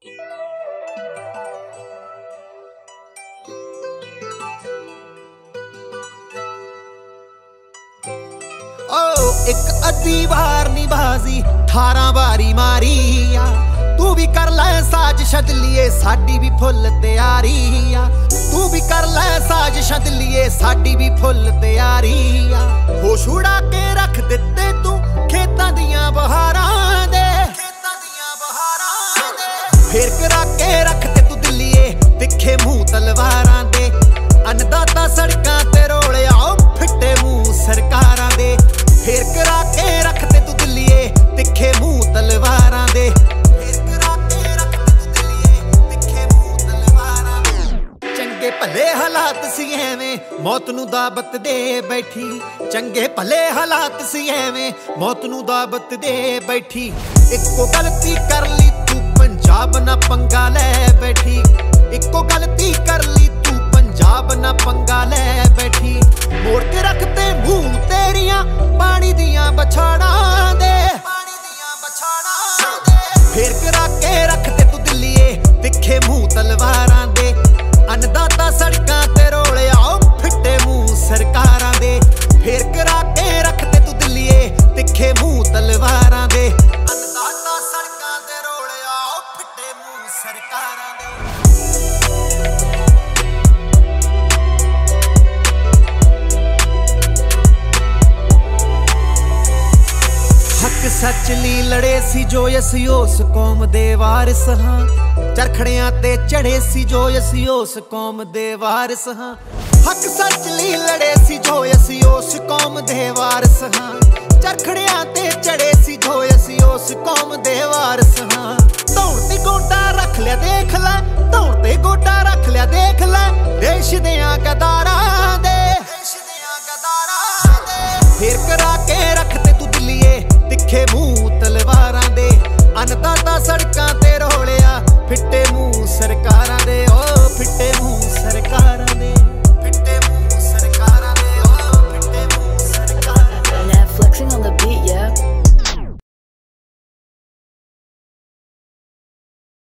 एक अद्धी बार निभाजी 18 बारी मारी आ। तू भी कर लै साज छदलिए साडी भी फुल तैयारी आ। तू भी कर लै साज छदलिए साडी भी फुल तैयारी आ। होश उड़ा के रख दिते तू खेतां दियां बहारां दे, फेर करा के रखते तू दिलिए तिखे मुंह तलवारां दे। अन्नदाता सड़कां ते रोलिया फिट्टे मुंह सरकारां दे। फेर करा के रखते तू दिलिए तिखे मुंह तलवारां दे। फेर करा के रखते तू दिलिए तिखे मुंह तलवारां दे। चंगे भले हालात सी एवें मौत नूं दावत दे बैठी। चंगे भले हालात सी एवें मौत नूं दावत दे बैठी। इक्को गलती कर ली तू पंजाब ना पंगा लै बैठी। इक्को गलती कर ली तू पंजाब ना पंगा लै बैठी। मोड़ के रखते मुंह तेरियां पानी दियां बछाड़ां दे, फेर करा के रखते तू दिलिए तिखे मुंह तलवारां दे। अन्नदाता सड़कां ते रोलिया फिट्टे मुंह सरकारां दे। फेर करा के रखते तू दिलिए तिखे मुंह तलवारां दे। अन्नदाता सड़कां ते रोलिया फिट्टे मुंह सरकारां दे। हक सच ली लड़े सी जो असी उस कौम दे वारिस हां। चरखड़ियां ते चढ़े सी जो असी उस कौम दे वारिस हां। हक सच ली लड़े सी जो असी उस कौम दे वारिस हां। चरखड़ियां ते चढ़े सी जो असी उस कौम दे वारिस हां। धौण ते गोडा रख लिया देख लै, धौण ते गोडा रख लिया देख लै देश दियां गदारां दे। फेर करा के रखते तू दिलिए तिखे मुंह तलवारां दे। अन्नदाता सड़कां